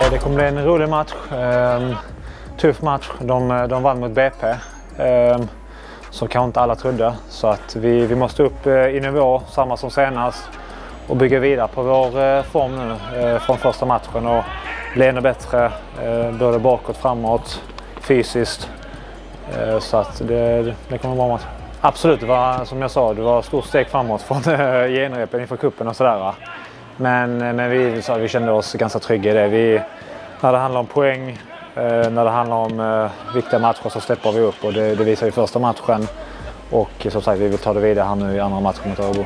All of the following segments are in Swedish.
Det kommer bli en rolig match, tuff match. De vann mot BP, så kanske inte alla trodde. Så att vi måste upp i nivå, samma som senast, och bygga vidare på vår form nu från första matchen och bli ännu bättre, både bakåt, framåt, fysiskt. Så att det kommer vara match. Absolut, det var, som jag sa, det var ett stort steg framåt från genrepen inför kuppen och sådär. Men vi kände oss ganska trygga i det. När det handlar om poäng, när det handlar om viktiga matcher, så släpper vi upp, och det visar vi första matchen. Och som sagt, vi vill ta det vidare här nu i andra matchen mot Örebro.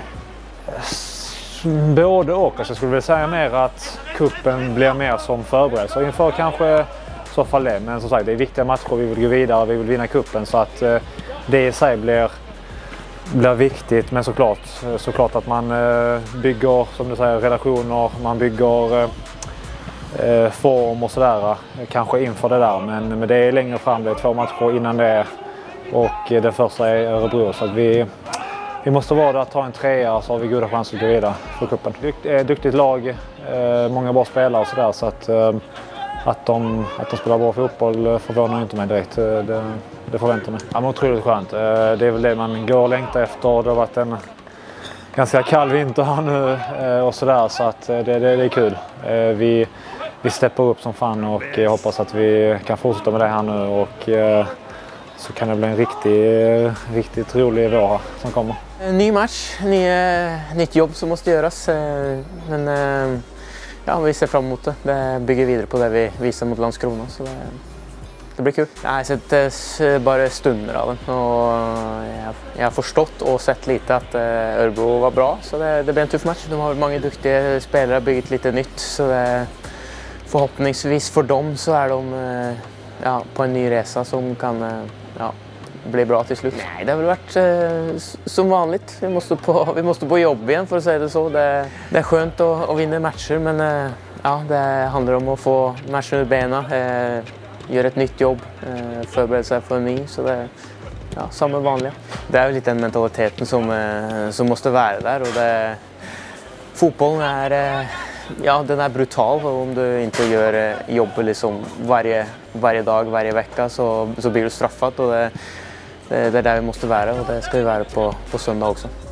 Både och. Jag skulle vilja säga mer att kuppen blir mer som förberedelse inför kanske så fall det. Men som sagt, det är viktiga matcher, vi vill gå vidare, vi vill vinna kuppen, så att det i sig blir viktigt. Men såklart att man bygger, som du säger, relationer, man bygger form och sådär, kanske inför det där. Men det är längre fram, det är 2 matcher innan det, och den första är Örebro, så att vi måste vara där, ta en 3:a, så har vi goda chanser att gå vidare för kuppen. Duktigt lag, många bra spelare och sådär, så att de spelar bra fotboll förvånar inte mig direkt. Det förväntar mig. Ja, men otroligt skönt. Det är väl det man går och längtar efter. Det har varit en ganska kall vinter här nu och sådär, så att det är kul. Vi steppar upp som fan, och jag hoppas att vi kan fortsätta med det här nu, och så kan det bli en riktigt rolig vår som kommer. En ny match, nytt jobb som måste göras. Men ja, vi ser fram emot det. Det bygger vidare på det vi visar mot Landskrona, så det blir kul. Jag har sett bara stunder av den, och jag har förstått och sett lite att Örebro var bra, så det blir en tuff match. De har många duktiga spelare, byggt lite nytt, så förhoppningsvis för dem så är de på en ny resa som kan bli bra till slut. Nej, det har väl varit som vanligt. Vi måste på jobb igen, för att säga det så. Det är skönt att vinna matcher, men det handlar om att få matchen ur benen, göra ett nytt jobb, förbereda sig för en ny, så det samma vanliga. Det är lite den mentaliteten som måste vara där, och fotbollen är den är brutal, och om du inte gör jobbet liksom varje dag, varje vecka, så blir du straffat, och det är där vi måste vara, och det ska vi vara på söndag också.